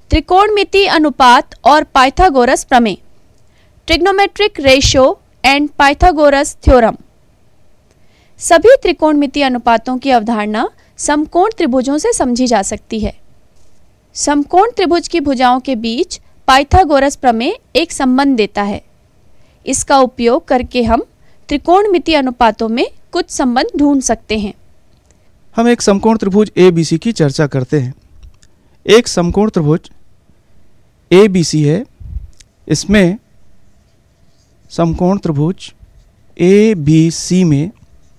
त्रिकोणमिति अनुपात और पाइथागोरस प्रमेय, trigonometric ratio and Pythagoras theorem. सभी त्रिकोणमिति अनुपातों की अवधारणा समकोण त्रिभुजों से समझी जा सकती है। समकोण त्रिभुज की भुजाओं के बीच पाइथागोरस प्रमेय एक संबंध देता है। इसका उपयोग करके हम त्रिकोणमिति अनुपातों में कुछ संबंध ढूंढ सकते हैं। हम एक समकोण त्रिभुज ABC की चर्चा करते हैं। एक समकोण त्रिभुज ABC है। इसमें समकोण त्रिभुज ABC में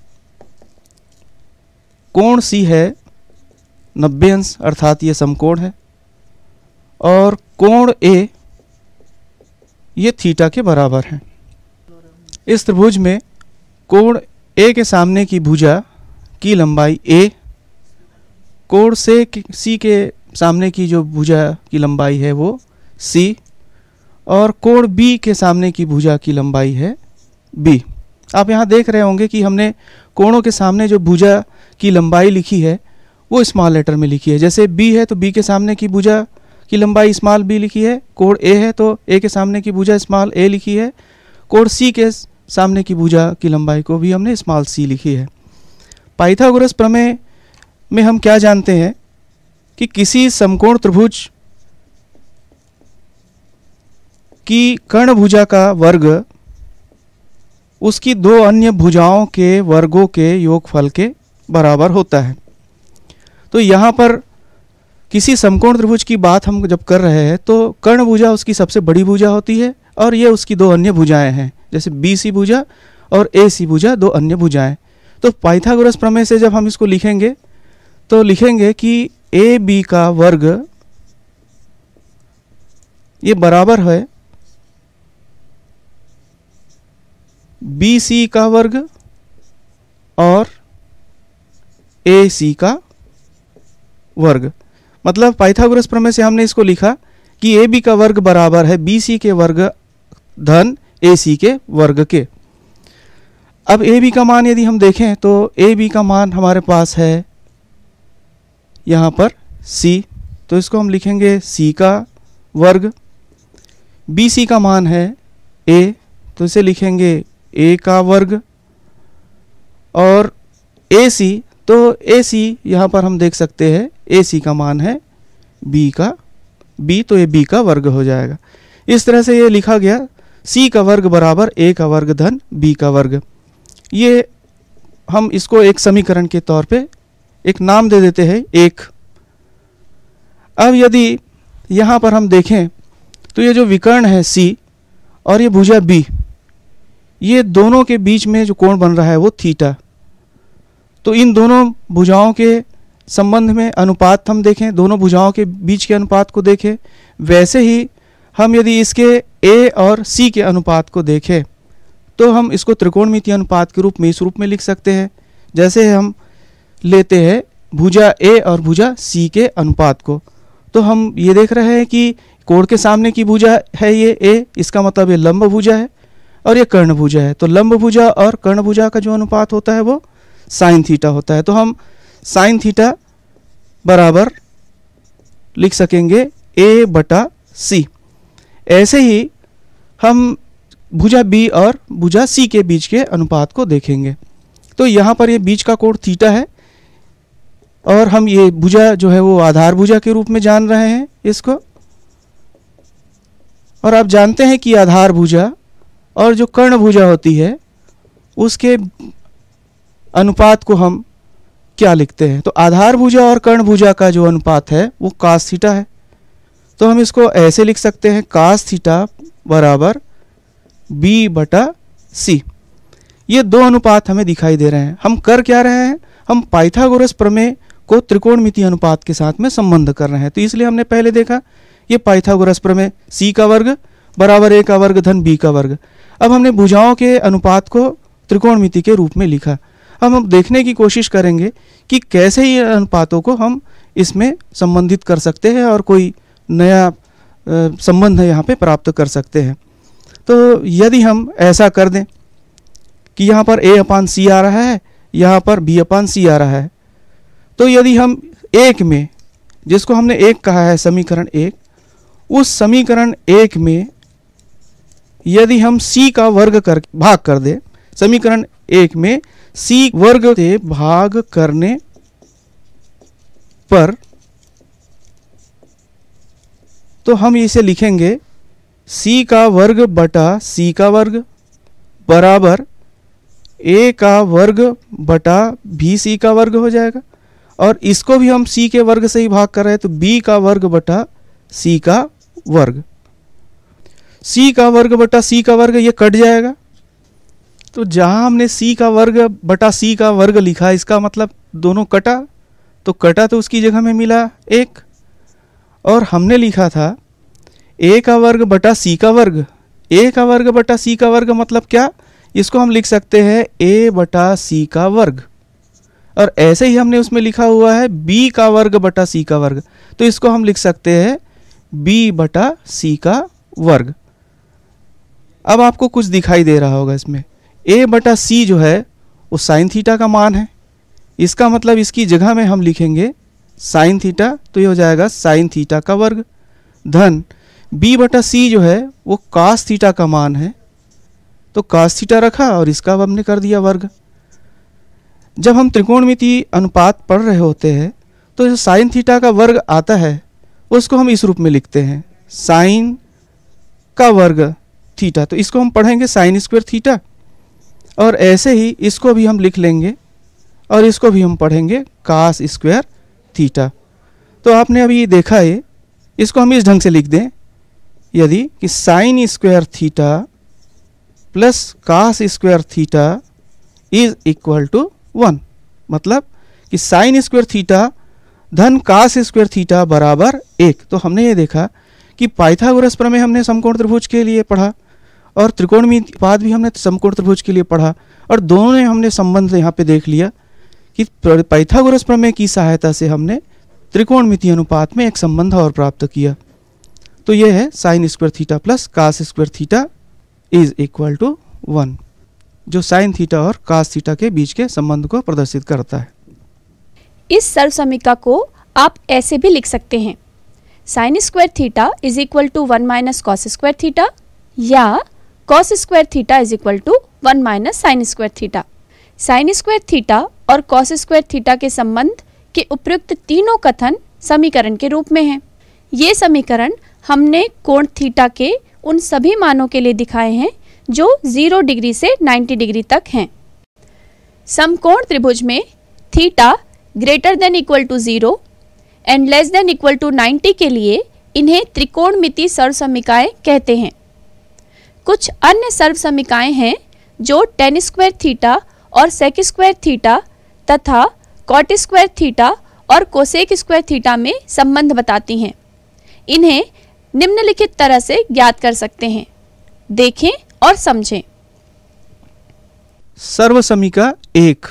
कोण C है 90 अंश, अर्थात ये समकोण है, और कोण A ये थीटा के बराबर है। इस त्रिभुज में कोण A के सामने की भुजा की लंबाई A, कोण से C के सामने की जो भुजा की लंबाई है वो C, और कोण B के सामने की भुजा की लंबाई है B। आप यहाँ देख रहे होंगे कि हमने कोणों के सामने जो भुजा की लंबाई लिखी है वो स्मॉल लेटर में लिखी है। जैसे B है तो B के सामने की भुजा की लंबाई स्मॉल b लिखी है। कोण A है तो A के सामने की भुजा स्मॉल a लिखी है। कोण C के सामने की भुजा की लंबाई को भी हमने स्मॉल c लिखी है। पाइथागोरस प्रमेय में हम क्या जानते हैं कि किसी समकोण त्रिभुज की कर्ण भुजा का वर्ग उसकी दो अन्य भुजाओं के वर्गों के योगफल के बराबर होता है। तो यहाँ पर किसी समकोण त्रिभुज की बात हम जब कर रहे हैं तो कर्ण भुजा उसकी सबसे बड़ी भुजा होती है और ये उसकी दो अन्य भुजाएं हैं, जैसे BC भुजा और AC भुजा, दो अन्य भुजाएं। तो पाइथागोरस प्रमेय से जब हम इसको लिखेंगे तो लिखेंगे कि AB का वर्ग ये बराबर है BC का वर्ग और AC का वर्ग। मतलब पाइथागोरस प्रमेय से हमने इसको लिखा कि AB का वर्ग बराबर है BC के वर्ग धन AC के वर्ग के। अब AB का मान यदि हम देखें तो AB का मान हमारे पास है यहाँ पर C, तो इसको हम लिखेंगे C का वर्ग। BC का मान है A, तो इसे लिखेंगे A का वर्ग। और AC, तो AC यहाँ पर हम देख सकते हैं AC का मान है B का B, तो ये B का वर्ग हो जाएगा। इस तरह से ये लिखा गया C का वर्ग बराबर A का वर्ग धन B का वर्ग। ये हम इसको एक समीकरण के तौर पे एक नाम दे देते हैं एक। अब यदि यहाँ पर हम देखें तो ये जो विकर्ण है C और ये भुजा B, ये दोनों के बीच में जो कोण बन रहा है वो थीटा। तो इन दोनों भुजाओं के संबंध में अनुपात हम देखें, दोनों भुजाओं के बीच के अनुपात को देखें, वैसे ही हम यदि इसके A और C के अनुपात को देखें तो हम इसको त्रिकोणमितीय अनुपात के रूप में इस रूप में लिख सकते हैं। जैसे हम लेते हैं भुजा A और भुजा C के अनुपात को, तो हम ये देख रहे हैं कि कोण के सामने की भुजा है ये A, इसका मतलब ये लंब भुजा है और ये कर्ण भुजा है। तो लंब भुजा और कर्ण भुजा का जो अनुपात होता है वो साइन थीटा होता है। तो हम साइन थीटा बराबर लिख सकेंगे A/C। ऐसे ही हम भुजा B और भुजा C के बीच के अनुपात को देखेंगे तो यहाँ पर ये बीच का कोण थीटा है और हम ये भुजा जो है वो आधार भुजा के रूप में जान रहे हैं इसको। और आप जानते हैं कि आधार भुजा और जो कर्ण भुजा होती है उसके अनुपात को हम क्या लिखते हैं, तो आधार भुजा और कर्ण भुजा का जो अनुपात है वो cos थीटा है। तो हम इसको ऐसे लिख सकते हैं cos थीटा बराबर B/C। ये दो अनुपात हमें दिखाई दे रहे हैं। हम कर क्या रहे हैं, हम पाइथागोरस प्रमेय को त्रिकोणमितीय अनुपात के साथ में संबंध कर रहे हैं। तो इसलिए हमने पहले देखा ये पाइथागोरस प्रमेय C का वर्ग बराबर A का वर्ग धन B का वर्ग। अब हमने भुजाओं के अनुपात को त्रिकोणमिति के रूप में लिखा। अब हम देखने की कोशिश करेंगे कि कैसे ये अनुपातों को हम इसमें संबंधित कर सकते हैं और कोई नया संबंध यहाँ पे प्राप्त कर सकते हैं। तो यदि हम ऐसा कर दें कि यहाँ पर A/C आ रहा है, यहाँ पर B/C आ रहा है, तो यदि हम एक में, जिसको हमने एक कहा है समीकरण एक, उस समीकरण 1 में यदि हम c का वर्ग कर भाग कर दे, समीकरण 1 में c वर्ग से भाग करने पर, तो हम इसे लिखेंगे c का वर्ग बटा c का वर्ग बराबर a का वर्ग बटा bc का वर्ग हो जाएगा। और इसको भी हम c के वर्ग से ही भाग कर रहे हैं, तो b का वर्ग बटा c का वर्ग, c का वर्ग बटा c का वर्ग ये कट जाएगा। तो जहां हमने c का वर्ग बटा c का वर्ग लिखा, इसका मतलब दोनों कटा, तो कटा तो उसकी जगह में मिला 1। और हमने लिखा था a का वर्ग बटा c का वर्ग, a का वर्ग बटा c का वर्ग मतलब क्या, इसको हम लिख सकते हैं a बटा c का वर्ग। और ऐसे ही हमने उसमें लिखा हुआ है b का वर्ग बटा c का वर्ग, तो इसको हम लिख सकते हैं b बटा c का वर्ग। अब आपको कुछ दिखाई दे रहा होगा इसमें, a बटा c जो है वो साइन थीटा का मान है, इसका मतलब इसकी जगह में हम लिखेंगे साइन थीटा, तो ये हो जाएगा साइन थीटा का वर्ग, धन b बटा c जो है वो कास थीटा का मान है, तो कास थीटा रखा और इसका अब हमने कर दिया वर्ग। जब हम त्रिकोणमितीय अनुपात पढ़ रहे होते हैं तो जो साइन थीटा का वर्ग आता है उसको हम इस रूप में लिखते हैं साइन का वर्ग थीटा, तो इसको हम पढ़ेंगे साइन स्क्वायर थीटा। और ऐसे ही इसको भी हम लिख लेंगे और इसको भी हम पढ़ेंगे कास स्क्वायर थीटा। तो आपने अभी देखा है, इसको हम इस ढंग से लिख दें यदि कि sine square theta plus cos square theta is equal to 1, मतलब कि साइन स्क्वायर थीटा धन कास स्क्वायर थीटा बराबर 1। तो हमने ये देखा कि पाइथागोरस प्रमेय हमने समकोण त्रिभुज के लिए पढ़ा और त्रिकोणमितीय अनुपात भी हमने समकोण त्रिभुज के लिए पढ़ा, और दोनों में हमने संबंध यहाँ पे देख लिया कि पाइथागोरस प्रमेय की सहायता से हमने त्रिकोणमितीय अनुपात में एक संबंध और प्राप्त किया। तो ये है sine square theta plus cos square theta is equal to 1, जो साइन थीटा और कास थीटा के बीच के संबंध को प्रदर्शित करता है। इस सर्व समीकरण को आप ऐसे भी लिख सकते हैं, sine square theta is equal to 1 minus cos square theta, या cos square theta is equal to 1 minus sine square theta. Sine square theta और कॉस स्क्वायर थीटा के संबंध के उपयुक्त तीनों कथन समीकरण के रूप में हैं। ये समीकरण हमने कोण थीटा के उन सभी मानों के लिए दिखाए हैं जो 0 डिग्री से 90 डिग्री तक हैं। समकोण त्रिभुज में theta greater than equal to 0 and less than equal to 90 के लिए इन्हें त्रिकोणमितीय सर्व समीकरण कहते हैं। कुछ अन्य सर्व समीकरण हैं जो tan स्क्वायर थीटा और sec स्क्वायर थीटा तथा cot स्क्वायर थीटा और कोसेक स्क्वायर थीटा में संबंध बताती हैं। इन्हें निम्नलिखित तरह से ज्ञात कर सकते हैं, देखें और समझें। सर्व समीकरण 1,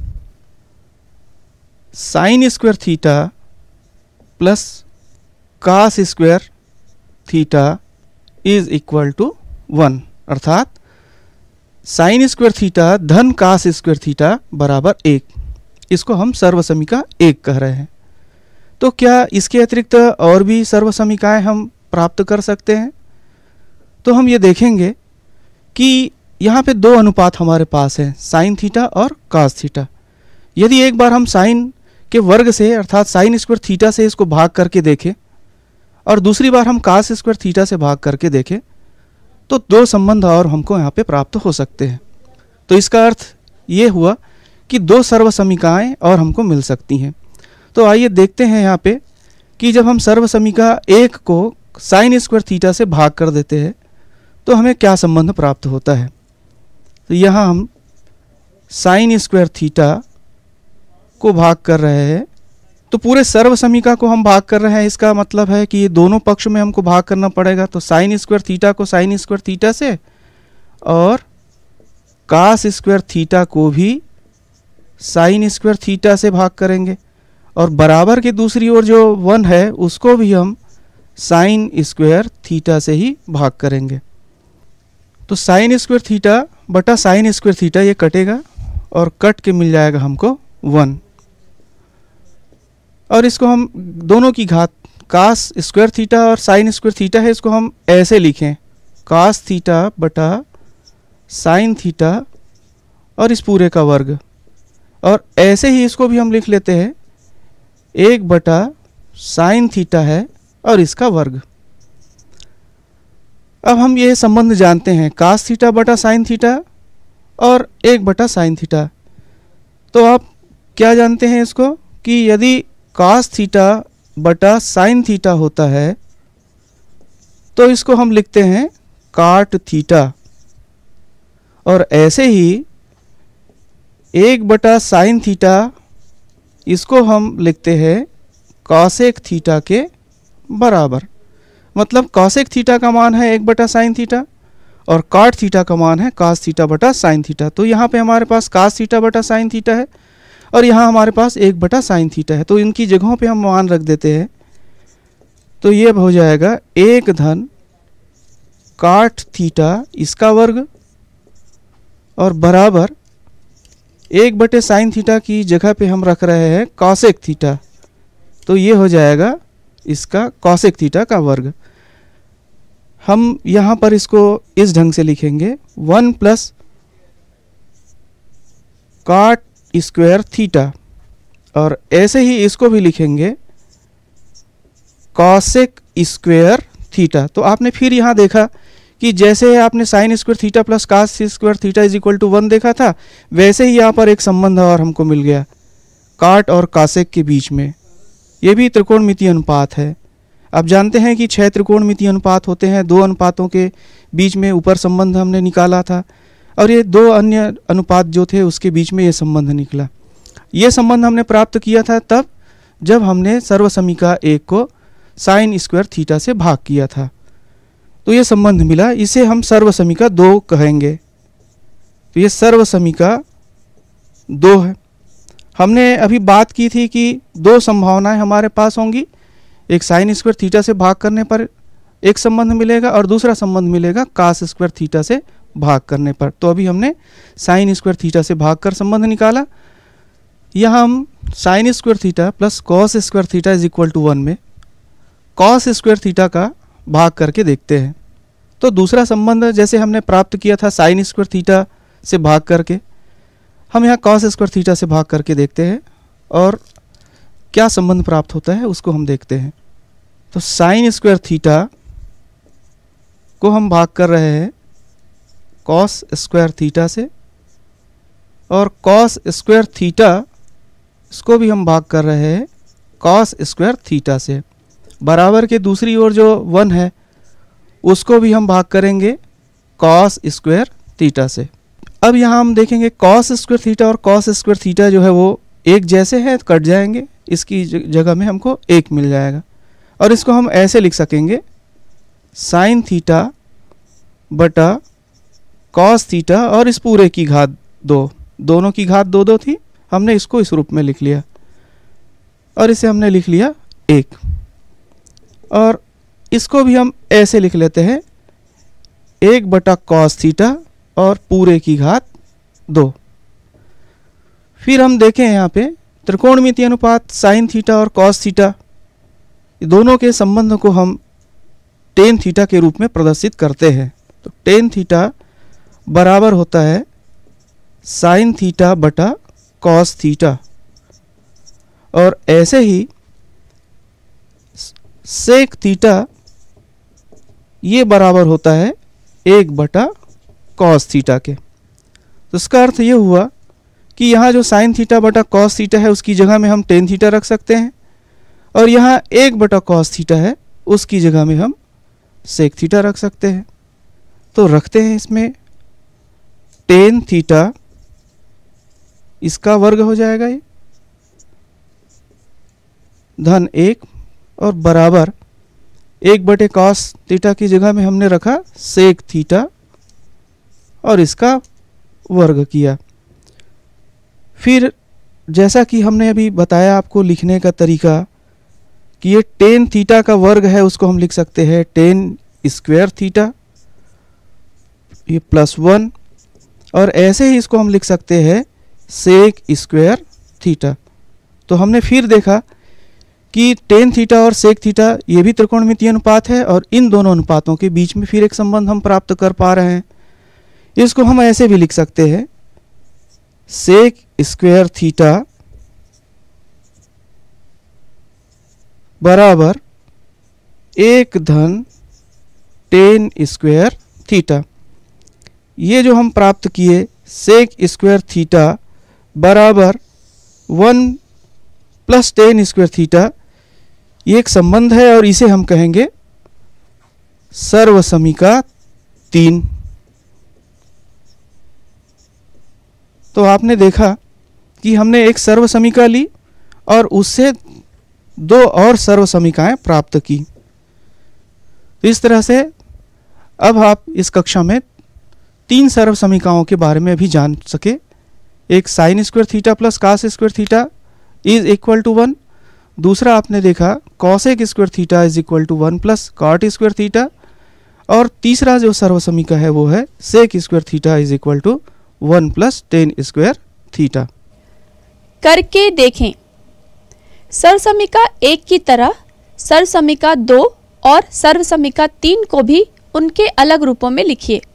sine square theta plus cos square theta is equal to 1, अर्थात साइन स्क्वायर थीटा धन कास स्क्वायर थीटा बराबर 1, इसको हम सर्व समीकरण 1 कह रहे हैं। तो क्या इसके अतिरिक्त और भी सर्व समीकरण हम प्राप्त कर सकते हैं? तो हम ये देखेंगे कि यहाँ पे दो अनुपात हमारे पास हैं, साइन थीटा और कास थीटा। यदि एक बार हम साइन के वर्ग से अर्थात साइन स्क्वायर थीटा से इसको भाग करके देखें और दूसरी बार हम कास स्क्वायर थीटा से भाग करके देखें, तो दो संबंध और हमको यहाँ पे प्राप्त हो सकते हैं। तो इसका अर्थ ये हुआ कि दो सर्व समीकरण और हमको मिल सकती हैं। तो आइए देखते हैं यहाँ पे कि जब हम सर्व समीकरण 1 को साइन स्क्वायर थीटा से भाग कर देते हैं तो हमें क्या संबंध प्राप्त होता है। तो यहाँ हम साइन स्क्वायर थीटा को भाग कर रहे हैं, तो पूरे सर्व समीकरण को हम भाग कर रहे हैं, इसका मतलब है कि ये दोनों पक्ष में हमको भाग करना पड़ेगा। तो साइन स्क्वायर थीटा को साइन स्क्वायर थीटा से और कास स्क्वायर थीटा को भी साइन स्क्वायर थीटा से भाग करेंगे, और बराबर के दूसरी ओर जो 1 है उसको भी हम साइन स्क्वायर थीटा से ही भाग करेंगे। तो साइन स्क्वायर थीटा बटा साइन स्क्वायर थीटा ये कटेगा और कट के मिल जाएगा हमको 1, और इसको हम दोनों की घात कास स्क्वायर थीटा और साइन स्क्वायर थीटा है, इसको हम ऐसे लिखें, कास थीटा बटा साइन थीटा और इस पूरे का वर्ग। और ऐसे ही इसको भी हम लिख लेते हैं, 1 बटा साइन थीटा है और इसका वर्ग। अब हम ये संबंध जानते हैं, कास थीटा बटा साइन थीटा और 1 बटा साइन थीटा। तो आप क्या जानते हैं इसको, कि यदि कास थीटा बटा साइन थीटा होता है तो इसको हम लिखते हैं काट थीटा, और ऐसे ही 1 बटा साइन थीटा इसको हम लिखते हैं कॉसेक थीटा के बराबर। मतलब कॉसेक थीटा का मान है 1 बटा साइन थीटा और काट थीटा का मान है कास थीटा बटा साइन थीटा। तो यहाँ पे हमारे पास कास थीटा बटा साइन थीटा है और यहाँ हमारे पास 1 बटा साइन थीटा है। तो इनकी जगहों पे हम मान रख देते हैं। तो ये हो जाएगा 1 धन काट थीटा इसका वर्ग और बराबर 1 बटे साइन थीटा की जगह पे हम रख रहे हैं कॉसेक थीटा। तो ये हो जाएगा इसका कॉसेक थीटा का वर्ग। हम यहाँ पर इसको इस ढंग से लिखेंगे, 1 प्लस काट स्क्वायर थीटा, और ऐसे ही इसको भी लिखेंगे कॉसेक स्क्वायर थीटा। तो आपने फिर यहाँ देखा कि जैसे आपने sine square theta plus cos square theta is equal to 1 देखा था, वैसे ही यहाँ पर एक संबंध और हमको मिल गया काट और कासेक के बीच में। ये भी त्रिकोणमितीय अनुपात है। आप जानते हैं कि 6 त्रिकोणमितीय अनुपात होते हैं, 2 अनुपातों के बीच में ऊपर संबंध हमने निकाला था और ये 2 अन्य अनुपात जो थे उसके बीच में ये संबंध निकला। ये संबंध हमने प्राप्त किया था तब जब हमने सर्वसमीका 1 को साइन स्क्वायर थीटा से भाग किया था। तो ये संबंध मिला, इसे हम सर्वसमीका 2 कहेंगे। तो ये सर्वसमीका 2 है। हमने अभी बात की थी कि 2 संभावनाएं हमारे पास होंगी, एक साइन स्क्वायर थीटा से भाग करने पर एक संबंध मिलेगा और दूसरा संबंध मिलेगा कास स्क्वायर थीटा से भाग करने पर। तो अभी हमने साइन स्क्वायर थीटा से भाग कर संबंध निकाला। यहाँ हम sine square theta plus cos square theta is equal to 1 में कॉस स्क्वायर थीटा का भाग करके देखते हैं। तो दूसरा संबंध जैसे हमने प्राप्त किया था साइन स्क्वायर थीटा से भाग करके, हम यहाँ कॉस स्क्वायर थीटा से भाग करके देखते हैं और क्या संबंध प्राप्त होता है उसको हम देखते हैं। तो साइन स्क्वायर थीटा को हम भाग कर रहे हैं कॉस स्क्वायर थीटा से और कॉस स्क्वायर थीटा इसको भी हम भाग कर रहे हैं कॉस स्क्वायर थीटा से। बराबर के दूसरी ओर जो 1 है उसको भी हम भाग करेंगे कॉस स्क्वायर थीटा से। अब यहाँ हम देखेंगे कॉस स्क्वायर थीटा और कॉस स्क्वायर थीटा जो है वो एक जैसे हैं, कट जाएंगे, इसकी जगह में हमको 1 मिल जाएगा और इसको हम ऐसे लिख सकेंगे साइन थीटा बटा कॉस थीटा और इस पूरे की घात 2, दोनों की घात 2 थी, हमने इसको इस रूप में लिख लिया और इसे हमने लिख लिया 1। और इसको भी हम ऐसे लिख लेते हैं 1 बटा कॉस थीटा और पूरे की घात 2। फिर हम देखें यहाँ पे त्रिकोणमितीय अनुपात साइन थीटा और कॉस थीटा, दोनों के संबंध को हम टेन थीटा के रूप में प्रदर्शित करते हैं। तो टेन थीटा बराबर होता है साइन थीटा बटा कॉस थीटा और ऐसे ही सेक थीटा ये बराबर होता है 1 बटा कॉस थीटा के। तो इसका अर्थ ये हुआ कि यहाँ जो साइन थीटा बटा कॉस थीटा है उसकी जगह में हम टेन थीटा रख सकते हैं और यहाँ 1 बटा कॉस थीटा है उसकी जगह में हम सेक थीटा रख सकते हैं। तो रखते हैं इसमें टेन थीटा, इसका वर्ग हो जाएगा ये धन 1 और बराबर 1 बटे कॉस थीटा की जगह में हमने रखा सेक थीटा और इसका वर्ग किया। फिर जैसा कि हमने अभी बताया आपको लिखने का तरीका कि ये टेन थीटा का वर्ग है उसको हम लिख सकते हैं टेन स्क्वायर थीटा ये +1 और ऐसे ही इसको हम लिख सकते हैं सेक स्क्वायर थीटा। तो हमने फिर देखा कि टेन थीटा और सेक थीटा ये भी त्रिकोणमितीय अनुपात है और इन दोनों अनुपातों के बीच में फिर एक संबंध हम प्राप्त कर पा रहे हैं। इसको हम ऐसे भी लिख सकते हैं, सेक स्क्वायर थीटा बराबर 1 धन टेन स्क्वायर थीटा। ये जो हम प्राप्त किए सेक स्क्वायर थीटा बराबर 1 प्लस टेन स्क्वायर थीटा, ये एक संबंध है और इसे हम कहेंगे सर्वसमीका 3। तो आपने देखा कि हमने एक सर्वसमीका ली और उससे 2 और सर्वसमीकाएं प्राप्त की। तो इस तरह से अब आप इस कक्षा में 3 सर्वसमीकाओं के बारे में भी जान सके। एक sine square theta plus cos square theta is equal to 1, दूसरा आपने देखा cosec square theta is equal to 1 plus cot square theta, और तीसरा जो सर्वसमीका है वो है sec square theta is equal to 1 plus tan square theta. करके देखें। सर्वसमीका 1 की तरह सर्वसमीका 2 और सर्वसमीका 3 को भी उनके अलग रूपों में लिखिए।